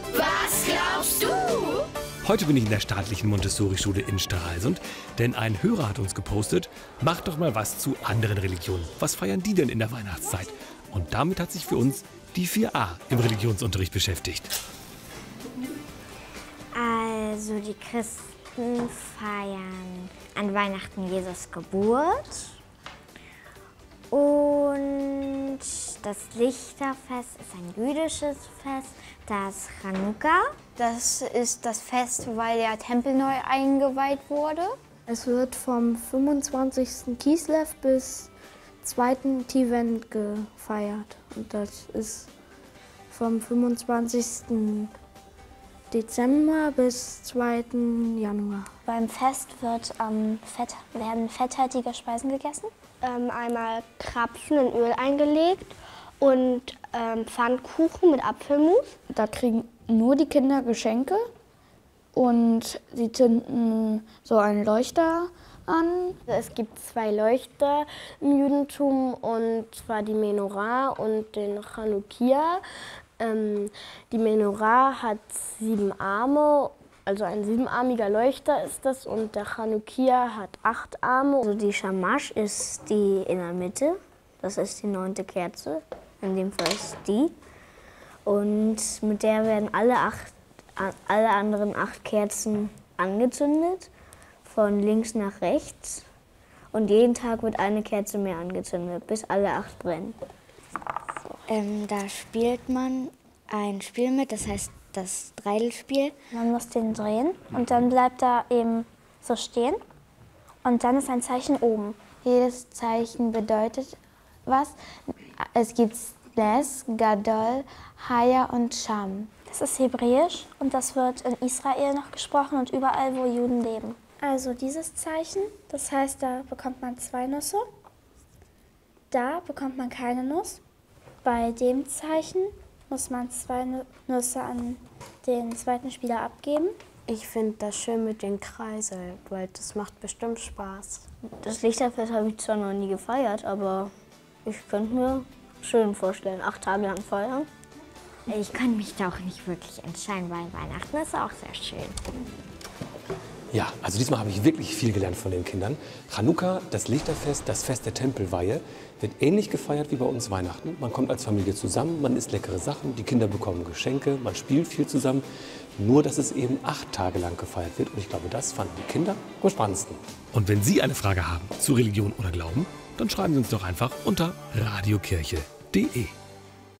Was glaubst du? Heute bin ich in der staatlichen Montessori-Schule in Stralsund, denn ein Hörer hat uns gepostet, macht doch mal was zu anderen Religionen. Was feiern die denn in der Weihnachtszeit? Und damit hat sich für uns die 4a im Religionsunterricht beschäftigt. Also die Christen feiern an Weihnachten Jesus Geburt und das Lichterfest ist ein jüdisches Fest, das Chanukka. Das ist das Fest, weil der Tempel neu eingeweiht wurde. Es wird vom 25. Kislev bis 2. Tivent gefeiert. Und das ist vom 25. Dezember bis 2. Januar. Beim Fest werden fetthaltige Speisen gegessen. Einmal Krapfen in Öl eingelegt und Pfannkuchen mit Apfelmus. Da kriegen nur die Kinder Geschenke und sie zünden so einen Leuchter an. Es gibt 2 Leuchter im Judentum, und zwar die Menorah und den Chanukia. Die Menorah hat 7 Arme, also ein 7-armiger Leuchter ist das, und der Chanukia hat 8 Arme. Also die Shamash ist die in der Mitte, das ist die 9. Kerze, in dem Fall ist die. Und mit der werden alle anderen 8 Kerzen angezündet, von links nach rechts. Und jeden Tag wird eine Kerze mehr angezündet, bis alle 8 brennen. Da spielt man ein Spiel mit, das heißt das Dreidelspiel. Man muss den drehen und dann bleibt er eben so stehen und dann ist ein Zeichen oben. Jedes Zeichen bedeutet was. Es gibt Nes, Gadol, Haya und Sham. Das ist Hebräisch und das wird in Israel noch gesprochen und überall, wo Juden leben. Also dieses Zeichen, das heißt, da bekommt man 2 Nüsse, da bekommt man keine Nuss. Bei dem Zeichen muss man 2 Nüsse an den zweiten Spieler abgeben. Ich finde das schön mit den Kreiseln, weil das macht bestimmt Spaß. Das Lichterfest habe ich zwar noch nie gefeiert, aber ich könnte mir schön vorstellen, 8 Tage lang feiern. Ich kann mich da auch nicht wirklich entscheiden, weil Weihnachten ist auch sehr schön. Ja, also diesmal habe ich wirklich viel gelernt von den Kindern. Chanukka, das Lichterfest, das Fest der Tempelweihe, wird ähnlich gefeiert wie bei uns Weihnachten. Man kommt als Familie zusammen, man isst leckere Sachen, die Kinder bekommen Geschenke, man spielt viel zusammen. Nur, dass es eben 8 Tage lang gefeiert wird. Und ich glaube, das fanden die Kinder am spannendsten. Und wenn Sie eine Frage haben zu Religion oder Glauben, dann schreiben Sie uns doch einfach unter radiokirche.de.